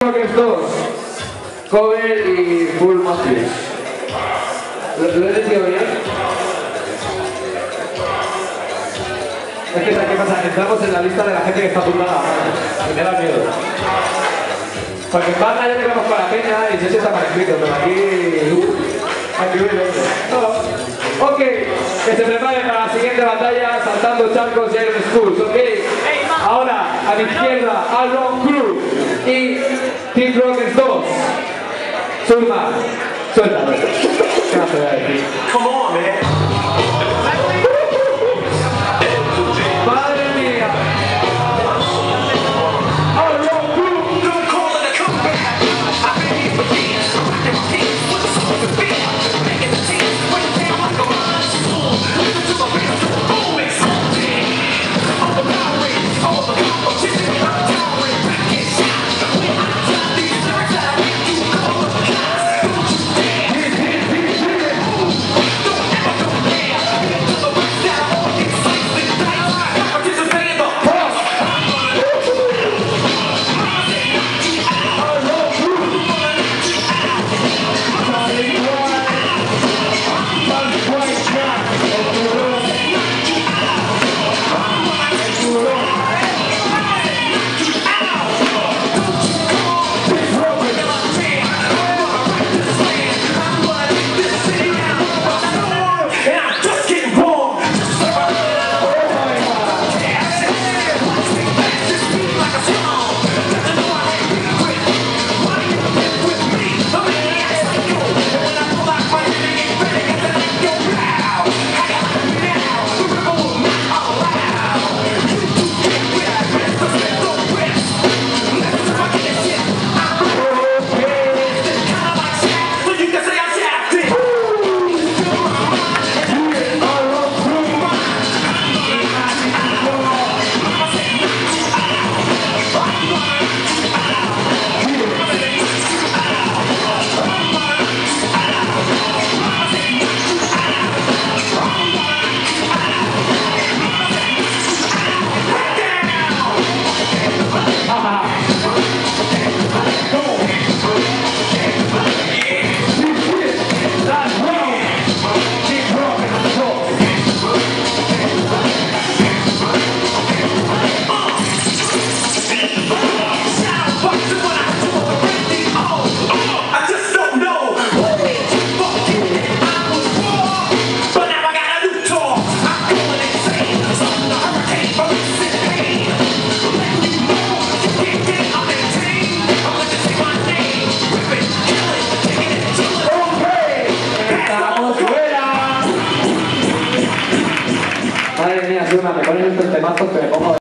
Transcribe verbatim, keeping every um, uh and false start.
Rockers dos, cover y full master. ¿Lo, ¿Lo he entendido bien? Es que, ¿qué pasa? Entramos en la lista de la gente que está apuntada. Me da miedo. Porque en banda ya tenemos con la peña y se está mal escrito, pero aquí... Uh, aquí voy no. Ok, que se preparen para la siguiente batalla saltando charcos y Iron Schools, ok. Ahora, a mi izquierda, Alron Crew y Team Rockers dos. Zulma, suéltalo. ¿Qué más te voy a decir? Come on, man. Madre mía. Alron Crew. Don't call it a comeback. I've been here for years. Rocking my team with the soul to be. Making the team break down like a mind school. Listen to the rhythm, boom, exalted. Overpowering, all the competition. I'm towering, back in shot. When I drop these lyrics that I make you call the cops. Don't you dare. Don't ever go there. Into the rest that I want these slaves and dice. I participate in the cross. Madre mía, Zulma, me pones estos temazos que me pongo...